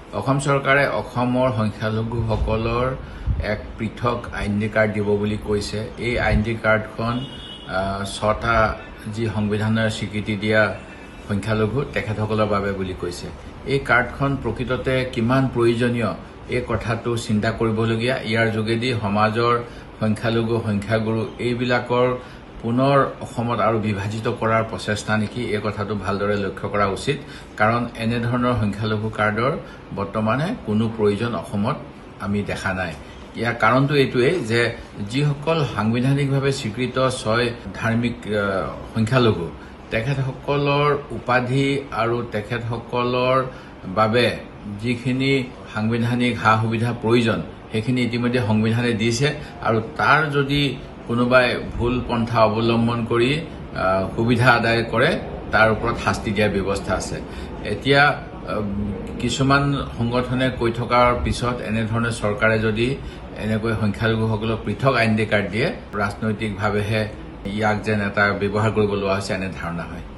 অসম চৰকাৰে অসমৰ সংখ্যালঘুসকলৰ এক পৃথক আইডি কাৰ্ড দিব বুলি কৈছে। এই আইডি কাৰ্ডখন 6টা যি সংবিধানৰ স্বীকৃতি দিয়া সংখ্যালঘু তেখেতসকলৰ বাবে বুলি কৈছে। এই কাৰ্ডখন প্ৰকৃততে কিমান প্ৰয়োজনীয় এই কথাটো চিন্তা কৰিবলগীয়া। ইয়াৰ যোগেদি সমাজৰ সংখ্যালঘু সংখ্যাগুৰু এইবিলাকৰ পুনৰ অসমত আৰু বিভাজিত কৰাৰ প্ৰচেষ্টা নেকি, এই কথাটো ভালদৰে লক্ষ্য কৰা উচিত। কাৰণ এনেধৰণৰ সংখ্যালঘু কাৰ্ডৰ বৰ্তমানে কোনো প্ৰয়োজন অসমত আমি দেখা নাই। ইয়াৰ কাৰণটো এইটোৱেই যে যিসকল সাংবিধানিকভাৱে স্বীকৃত 6 ধাৰ্মিক সংখ্যালঘু তেখেতসকলৰ উপাধি আৰু তেখেতসকলৰ বাবে যিখিনি সাংবিধানিক সা সুবিধা প্ৰয়োজন সেইখিনি ইতিমধ্যে সংবিধানে দিছে, আৰু তাৰ যদি কোনোবাই ভুল পন্থা অৱলম্বন কৰি সুবিধা আদায় কৰে তাৰ ওপৰত শাস্তি দিয়াৰ ব্যৱস্থা আছে। এতিয়া কিছুমান সংগঠনে কৈ থকাৰ পিছত এনেধৰণে চৰকাৰে যদি এনেকৈ সংখ্যালঘুসকলক পৃথক আইডি কাৰ্ড দিয়ে, ৰাজনৈতিকভাৱেহে ইয়াক যেন এটা ব্যৱহাৰ কৰিব লোৱা হৈছে এনে ধাৰণা হয়।